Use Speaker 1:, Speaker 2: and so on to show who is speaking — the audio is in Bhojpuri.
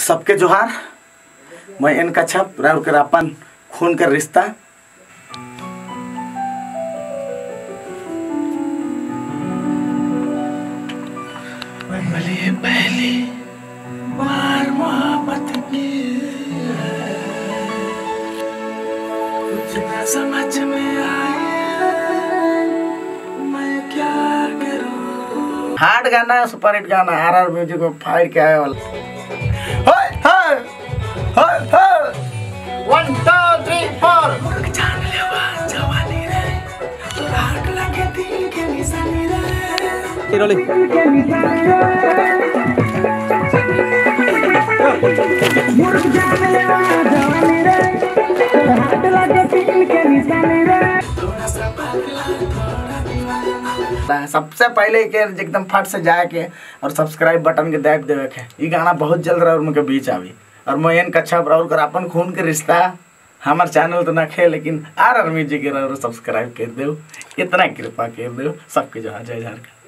Speaker 1: सबके जोहार। मैं एन कच्छप राउर कर अपन खून का रिश्ता।
Speaker 2: पहली बार मोहब्बत की कुछ ना समझ में आए मैं क्या करूं।
Speaker 1: हार्ड गाना, सुपर हिट गाना, आरआर म्यूजिक को फायर किया है वाला। हाय हाय हाय हाय 1 2 3 4
Speaker 2: जान लेवा जवानी रे आग लगे दिल के निशानी रे।
Speaker 1: सबसे पहले के एकदम फट से जाके और सब्सक्राइब बटन के दाब देवे के। ये गाना बहुत जल्द रहा उनके बीच आवी और मैं एन कच्छप राउर कर अपन खून के रिश्ता। हमार चैनल तो ना खे लेकिन आरआर म्यूजिक के सब्सक्राइब कर दो, इतना कृपा कर दो। सबके जहाँ जय झारखंड।